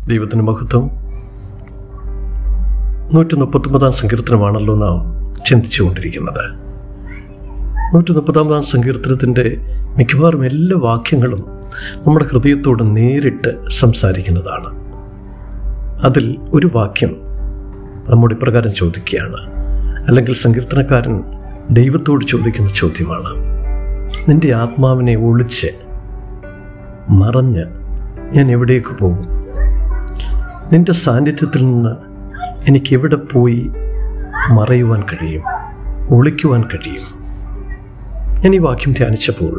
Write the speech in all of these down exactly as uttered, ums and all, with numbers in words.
ദൈവത്തിന് മഹത്വം. നൂറ്റി മുപ്പത്തൊമ്പതാം സങ്കീർത്തനമാണല്ലോ നാം ചിന്തിച്ചുകൊണ്ടിരിക്കുന്നത്. നൂറ്റി മുപ്പത്തൊമ്പതാം സങ്കീർത്തനത്തിൻ്റെ മിക്കവാറും എല്ലാ വാക്യങ്ങളും നമ്മുടെ ഹൃദയത്തോട് നേരിട്ട് സംസാരിക്കുന്നതാണ്. അതിൽ ഒരു വാക്യം നമ്മോട് ഇപ്രകാരം ചോദിക്കുകയാണ്, അല്ലെങ്കിൽ സങ്കീർത്തനക്കാരൻ ദൈവത്തോട് ചോദിക്കുന്ന ചോദ്യമാണ്: നിൻ്റെ ആത്മാവിനെ ഒളിച്ച് മറഞ്ഞ് ഞാൻ എവിടേക്ക് പോകും? നിൻ്റെ സാന്നിധ്യത്തിൽ നിന്ന് എനിക്ക് എവിടെ പോയി മറയുവാൻ കഴിയും, ഒളിക്കുവാൻ കഴിയും? ഞാൻ ഈ വാക്യം ധ്യാനിച്ചപ്പോൾ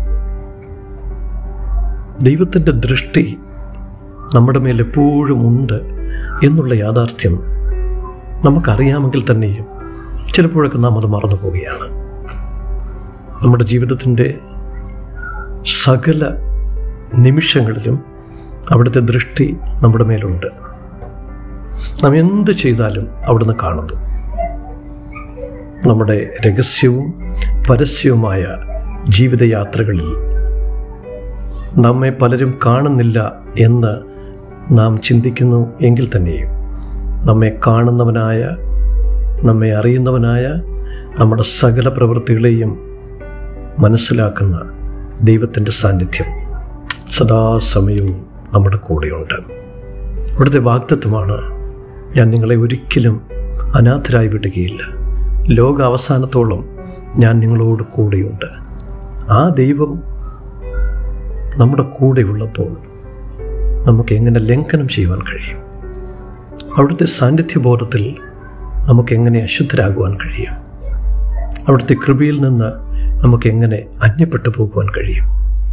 ദൈവത്തിൻ്റെ ദൃഷ്ടി നമ്മുടെ മേൽ എപ്പോഴും ഉണ്ട് എന്നുള്ള യാഥാർത്ഥ്യം നമുക്കറിയാമെങ്കിൽ തന്നെയും ചിലപ്പോഴൊക്കെ നാം അത് മറന്നു പോവുകയാണ്. നമ്മുടെ ജീവിതത്തിൻ്റെ സകല നിമിഷങ്ങളിലും അവിടുത്തെ ദൃഷ്ടി നമ്മുടെ മേലുണ്ട്. നാം എന്ത് ചെയ്താലും അവിടുന്ന് കാണുന്നു. നമ്മുടെ രഹസ്യവും പരസ്യവുമായ ജീവിതയാത്രകളിൽ നമ്മെ പലരും കാണുന്നില്ല എന്ന് നാം ചിന്തിക്കുന്നു എങ്കിൽ തന്നെയും നമ്മെ കാണുന്നവനായ, നമ്മെ അറിയുന്നവനായ, നമ്മുടെ സകല പ്രവൃത്തികളെയും മനസ്സിലാക്കുന്ന ദൈവത്തിൻ്റെ സാന്നിധ്യം സദാസമയവും നമ്മുടെ കൂടെയുണ്ട്. ഇവിടുത്തെ വാഗ്ദത്തമാണ്: ഞാൻ നിങ്ങളെ ഒരിക്കലും അനാഥരായി വിടുകയില്ല, ലോക അവസാനത്തോളം ഞാൻ നിങ്ങളോട് കൂടെയുണ്ട്. ആ ദൈവം നമ്മുടെ കൂടെയുള്ളപ്പോൾ നമുക്ക് എങ്ങനെ ലംഘനം ചെയ്യുവാൻ കഴിയും? അവിടുത്തെ സാന്നിധ്യബോധത്തിൽ നമുക്കെങ്ങനെ അശുദ്ധരാകുവാൻ കഴിയും? അവിടുത്തെ കൃപയിൽ നിന്ന് നമുക്കെങ്ങനെ അന്യപ്പെട്ടു പോകുവാൻ കഴിയും?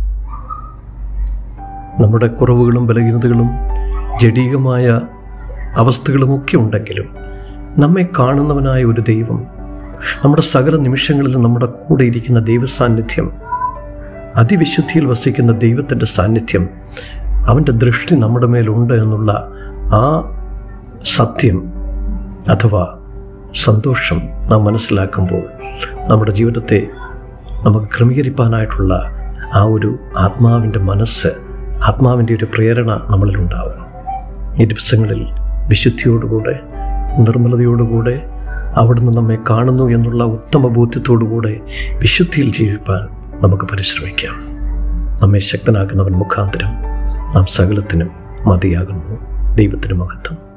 നമ്മുടെ കുറവുകളും ബലഹീനതകളും ജഡീകമായ അവസ്ഥകളുമൊക്കെ ഉണ്ടെങ്കിലും നമ്മെ കാണുന്നവനായ ഒരു ദൈവം, നമ്മുടെ സകല നിമിഷങ്ങളിലും നമ്മുടെ കൂടെ ഇരിക്കുന്ന ദൈവസാന്നിധ്യം, അതിവിശുദ്ധിയിൽ വസിക്കുന്ന ദൈവത്തിൻ്റെ സാന്നിധ്യം, അവൻ്റെ ദൃഷ്ടി നമ്മുടെ മേലുണ്ട് എന്നുള്ള ആ സത്യം അഥവാ സന്തോഷം നാം മനസ്സിലാക്കുമ്പോൾ നമ്മുടെ ജീവിതത്തെ നമുക്ക് ക്രമീകരിക്കാനായിട്ടുള്ള ആ ഒരു ആത്മാവിൻ്റെ മനസ്സ്, ആത്മാവിൻ്റെ ഒരു പ്രേരണ നമ്മളിലുണ്ടാവും. ഈ ദിവസങ്ങളിൽ വിശുദ്ധിയോടുകൂടെ, നിർമ്മലതയോടുകൂടെ, അവിടുന്ന് നമ്മെ കാണുന്നു എന്നുള്ള ഉത്തമ ബോധ്യത്തോടുകൂടെ വിശുദ്ധിയിൽ ജീവിപ്പാൻ നമുക്ക് പരിശ്രമിക്കാം. നമ്മെ ശക്തനാക്കുന്നവൻ മുഖാന്തരം നാം സകലത്തിനും മതിയാകുന്നു. ദൈവത്തിന് മഹത്വം.